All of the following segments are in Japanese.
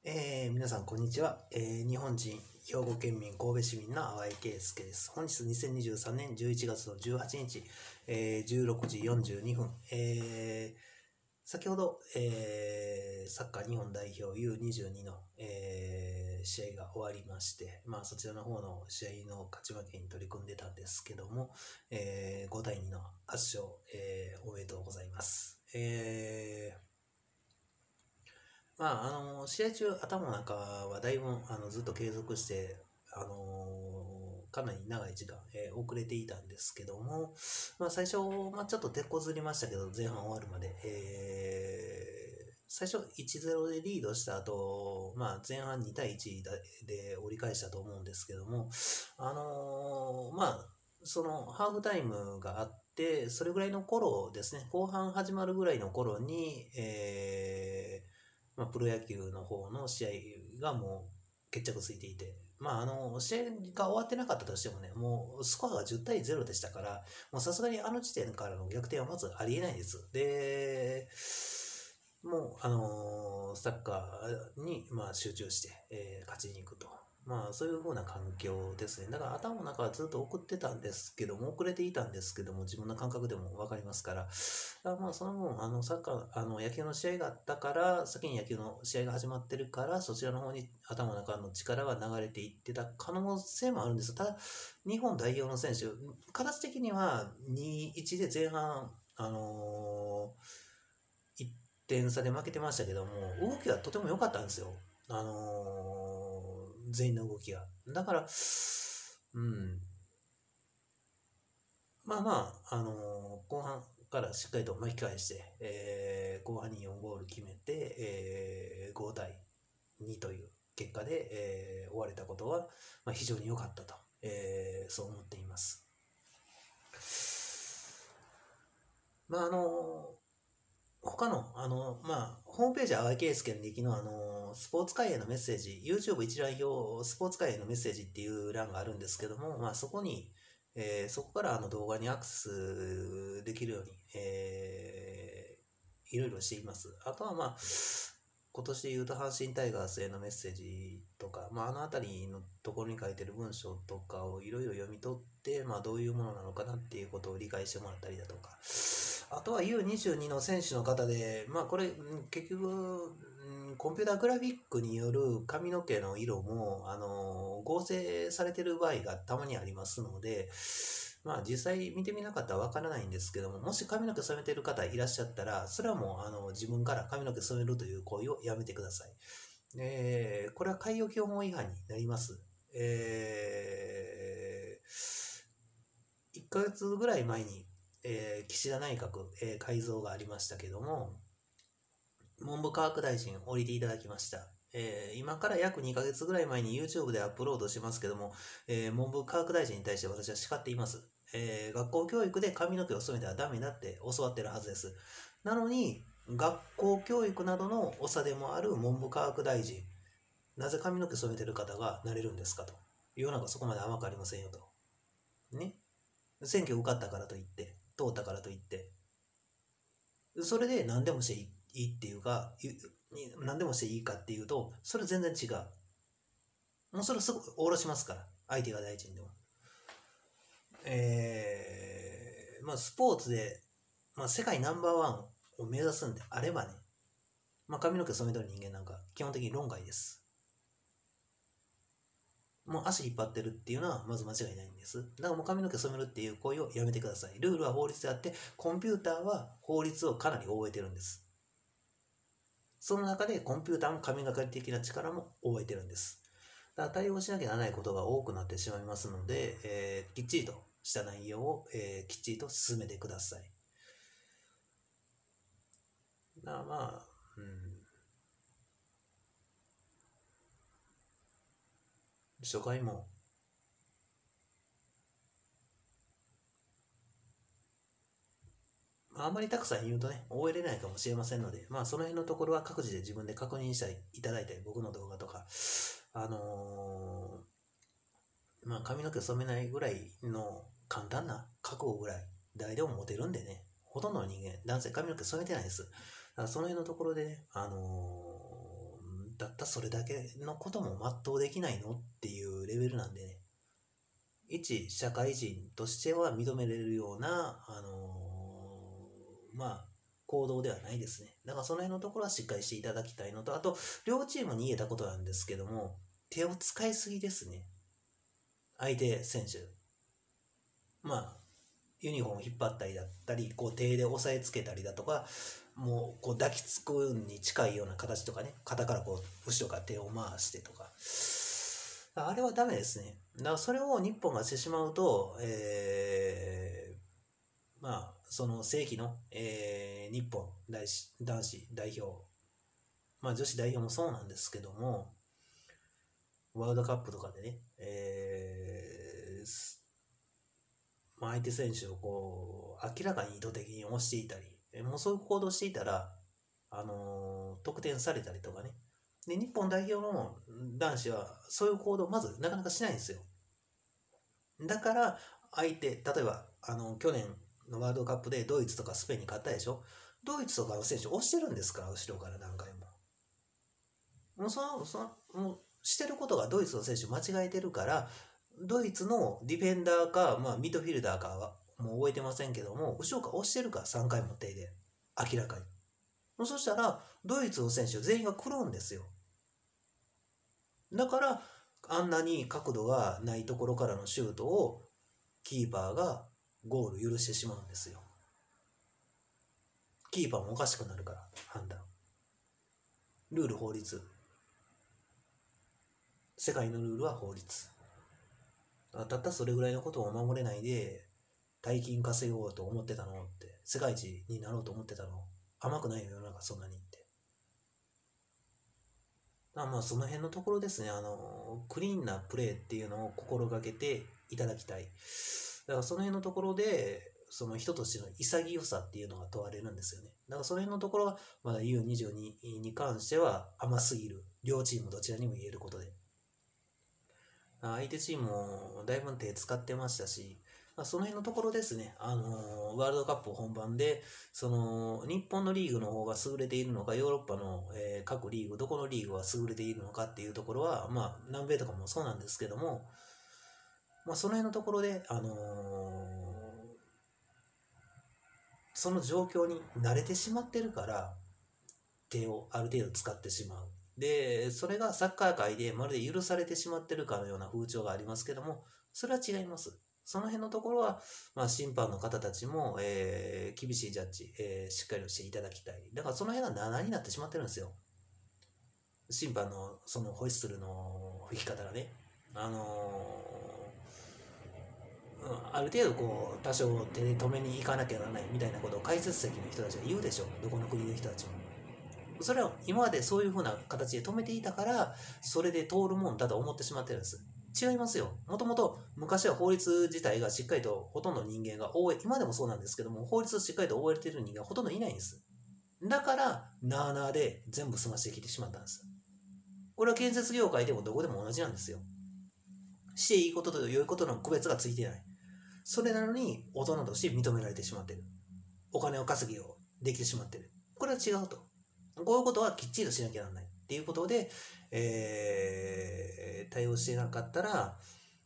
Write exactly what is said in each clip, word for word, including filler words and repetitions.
えー、皆さん、こんにちは。えー、日本人、兵庫県民、神戸市民の淡井圭介です。本日にせんにじゅうさんねんじゅういちがつのじゅうはちにち、えー、じゅうろくじよんじゅうにふん、えー、先ほど、えー、サッカー日本代表 ユーにじゅうに の、えー、試合が終わりまして、まあ、そちらの方の試合の勝ち負けに取り組んでたんですけども、えー、ごたいにの圧勝、えー、おめでとうございます。えーまあ、あの、試合中、頭の中はだいぶ、あの、ずっと継続して、あのかなり長い時間、えー遅れていたんですけども、まあ、最初、まあ、ちょっと手こずりましたけど、前半終わるまで、えー最初いちたいゼロでリードした後、まあ、前半にたいいちで折り返したと思うんですけども、あのまあ、そのハーフタイムがあって、それぐらいの頃ですね、後半始まるぐらいの頃に、えーまあ、プロ野球の方の試合がもう決着ついていて、まあ、あの試合が終わってなかったとしてもね、もうスコアがじゅうたいゼロでしたから、もうさすがにあの時点からの逆転はまずありえないです。で、もう、あのーサッカーに、まあ、集中して、えー勝ちに行くと。まあ、そういう風な環境ですね。だから頭の中はずっと送ってたんですけども、遅れていたんですけども、自分の感覚でも分かりますから、あまあ、その分、あの、サッカー、あの、野球の試合があったから、先に野球の試合が始まってるから、そちらの方に頭の中の力が流れていってた可能性もあるんです。ただ、日本代表の選手、形的にはにたいいちで前半、あのー、いってん差で負けてましたけども、動きはとても良かったんですよ。あのー全員の動きが。だから、うん、まあまあ、あのー後半からしっかりと巻き返して、えー後半によんゴール決めて、えーごたいにという結果で、えー終われたことは、まあ、非常に良かったと、えーそう思っています。まああのー他の、あの、まあ、ホームページは淡井圭介の力の、あの、スポーツ界へのメッセージ、YouTube 一覧表、スポーツ界へのメッセージっていう欄があるんですけども、まあ、そこに、えーそこからあの動画にアクセスできるように、えーいろいろしています。あとは、まあ、今年で言うと阪神タイガースへのメッセージとか、まあ、あの辺りのところに書いてる文章とかをいろいろ読み取って、まあ、どういうものなのかなっていうことを理解してもらったりだとか、あとは ユーにじゅうに の選手の方で、まあこれ、うん結局、うんコンピューターグラフィックによる髪の毛の色も、あの合成されてる場合がたまにありますので、まあ実際見てみなかったらわからないんですけども、もし髪の毛染めてる方いらっしゃったら、それはもうあの自分から髪の毛染めるという行為をやめてください。えーこれは海洋基本法違反になります。えー、いっかげつぐらい前に、えー岸田内閣、えー改造がありましたけども、文部科学大臣降りていただきました。えー今から約にかげつぐらい前に YouTube でアップロードしますけども、えー文部科学大臣に対して私は叱っています。えー学校教育で髪の毛を染めてはダメだって教わってるはずです。なのに、学校教育などの長でもある文部科学大臣、なぜ髪の毛染めてる方がなれるんですかと。世の中そこまで甘くありませんよと。ね。選挙受かったからといって、通ったからといって、それで何でもしていいっていうか、何でもしていいかっていうと、それ全然違う。もうそれすぐ下ろしますから、相手が大臣でも。えー、まあスポーツで、まあ世界ナンバーワンを目指すんであればね、まあ髪の毛染めとる人間なんか基本的に論外です。もう足引っ張ってるっていうのはまず間違いないんです。だからもう髪の毛染めるっていう行為をやめてください。ルールは法律であって、コンピューターは法律をかなり覚えてるんです。その中でコンピューターも神がかり的な力も覚えてるんです。だから対応しなきゃならないことが多くなってしまいますので、えーきっちりとした内容を、えーきっちりと進めてください。だからまあ、うん、初回もあまりたくさん言うとね、覚えれないかもしれませんので、まあその辺のところは各自で自分で確認していただいて、僕の動画とか、あのーまあ髪の毛染めないぐらいの簡単な覚悟ぐらい誰でも持てるんでね、ほとんどの人間、男性髪の毛染めてないです。だからその辺のところでね、あのーだったそれだけのことも全うできないのっていうレベルなんでね、一社会人としては認められるような、あのー、まあ、行動ではないですね。だからその辺のところはしっかりしていただきたいのと、あと、両チームに言えたことなんですけども、手を使いすぎですね。相手選手。まあ、ユニフォームを引っ張ったりだったり、こう手で押さえつけたりだとか、もうこう抱きつくに近いような形とかね、肩からこう後ろから手を回してとか、あれはダメですね。だからそれを日本がしてしまうと、えー、まあその正規の、えー、日本男子男子代表、まあ女子代表もそうなんですけども、ワールドカップとかでね、えーまあ、相手選手をこう明らかに意図的に押していたり、もうそういう行動していたら、あのー得点されたりとかね。で、日本代表の男子はそういう行動をまずなかなかしないんですよ。だから相手、例えばあの去年のワールドカップでドイツとかスペインに勝ったでしょ。ドイツとかの選手押してるんですから、後ろから何回も。もうそのそのもうしてることがドイツの選手間違えてるから、ドイツのディフェンダーか、まあ、ミッドフィルダーかはもう覚えてませんけども、後ろから押してるからさんかいも手で明らかに。そしたらドイツの選手全員が来るんですよ。だからあんなに角度がないところからのシュートをキーパーがゴール許してしまうんですよ。キーパーもおかしくなるから判断。ルール法律。世界のルールは法律。たったそれぐらいのことを守れないで大金稼ごうと思ってたのって、世界一になろうと思ってたの甘くないよ世の中そんなにって。あまあその辺のところですね、あのクリーンなプレーっていうのを心がけていただきたい。だからその辺のところでその人としての潔さっていうのが問われるんですよね。だからその辺のところはまだ ユーにじゅうに に関しては甘すぎる、両チームどちらにも言えることで、相手チームもだいぶ手使ってましたし、その辺のところですね、あのーワールドカップ本番でその日本のリーグの方が優れているのか、ヨーロッパの、えー各リーグどこのリーグが優れているのかっていうところは、まあ、南米とかもそうなんですけども、まあ、その辺のところで、あのーその状況に慣れてしまってるから手をある程度使ってしまう。で、それがサッカー界でまるで許されてしまってるかのような風潮がありますけども、それは違います。その辺のところは、まあ、審判の方たちも、えー厳しいジャッジ、えーしっかりとしていただきたい。だからその辺がななになってしまってるんですよ。審判のそのホイッスルの吹き方がね。あのーうんある程度こう、多少手で止めに行かなきゃならないみたいなことを解説席の人たちが言うでしょ。どこの国の人たちも。それは今までそういう風な形で止めていたから、それで通るもんだと思ってしまってるんです。違いますよ。もともと昔は法律自体がしっかりとほとんど人間が覚え、今でもそうなんですけども、法律をしっかりと覚えている人間がほとんどいないんです。だから、なあなあで全部済ましてきてしまったんです。これは建設業界でもどこでも同じなんですよ。していいことと良いことの区別がついていない。それなのに大人として認められてしまっている。お金を稼ぎをできてしまっている。これは違うと。こういうことはきっちりとしなきゃならないっていうことで、えー、対応してなかったら、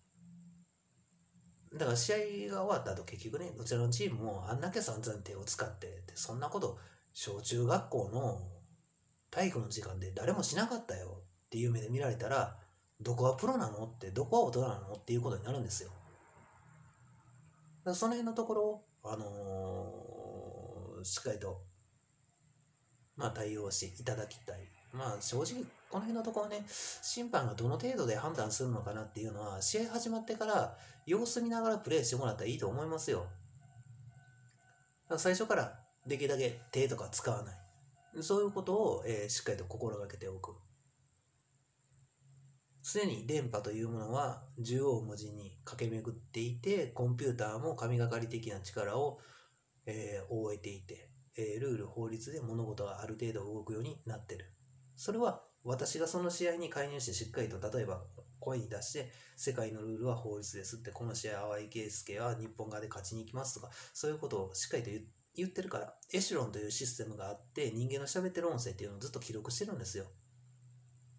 だから試合が終わった後結局ね、どちらのチームもあんだけ散々手を使って、そんなこと小中学校の体育の時間で誰もしなかったよっていう目で見られたら、どこはプロなのって、どこは大人なのっていうことになるんですよ。だからその辺のところを、あのーしっかりとまあ、対応していただきたい。まあ、正直、この辺のところね、審判がどの程度で判断するのかなっていうのは、試合始まってから様子見ながらプレーしてもらったらいいと思いますよ。だから最初からできるだけ手とか使わない。そういうことを、えーしっかりと心がけておく。常に電波というものは縦横無尽に駆け巡っていて、コンピューターも神がかり的な力を、えー覆えていて、えールール法律で物事がある程度動くようになってる。それは私がその試合に介入してしっかりと、例えば声に出して世界のルールは法律ですって、この試合淡井圭介は日本側で勝ちに行きますとか、そういうことをしっかりと言言ってるから、エシュロンというシステムがあって、人間の喋ってる音声っていうのをずっと記録してるんですよ。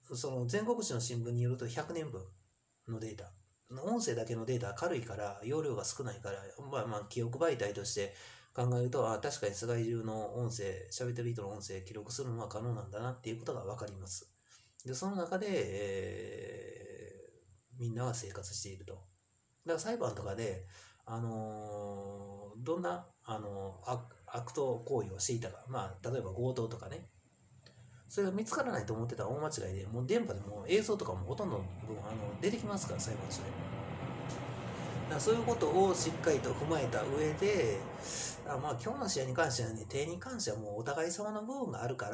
その全国紙の新聞によるとひゃくねんぶんのデータ、音声だけのデータは軽いから容量が少ないから、まあまあ記憶媒体として考えると、あ、確かに世界中の音声、喋ってる人の音声記録するのは可能なんだなっていうことが分かります。で、その中で、えー、みんなが生活していると。だから裁判とかで、あのー、どんな、あのー、悪悪党行為をしていたか、まあ、例えば強盗とかね、それが見つからないと思ってたら大間違いで、もう電波でも映像とかもほとんど分あの出てきますから、裁判所で。だからそういうことをしっかりと踏まえた上で、あまあ今日の試合に関してはね、手に関してはもうお互い様の部分があるから、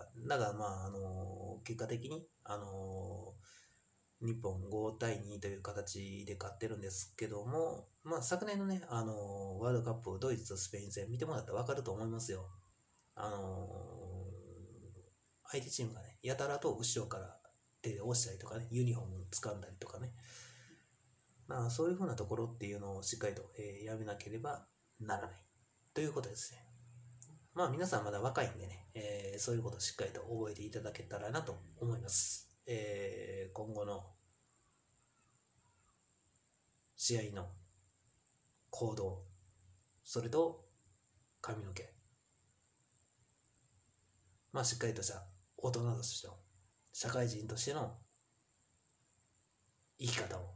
だからまあ、あの結果的に、あの日本ごたいにという形で勝ってるんですけども、まあ昨年のね、あのワールドカップ、ドイツとスペイン戦見てもらったら分かると思いますよ。あの相手チームがね、やたらと後ろから手で押したりとかね、ユニフォーム掴んだりとかね、まあそういうふうなところっていうのをしっかりと、えーやめなければならないということですね。まあ皆さんまだ若いんでね、えーそういうことをしっかりと覚えていただけたらなと思います。えー今後の試合の行動、それと髪の毛、まあしっかりとした大人としての、社会人としての生き方を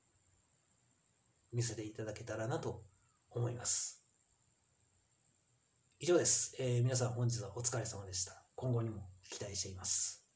見せていただけたらなと思います。以上です。えー皆さん本日はお疲れ様でした。今後にも期待しています。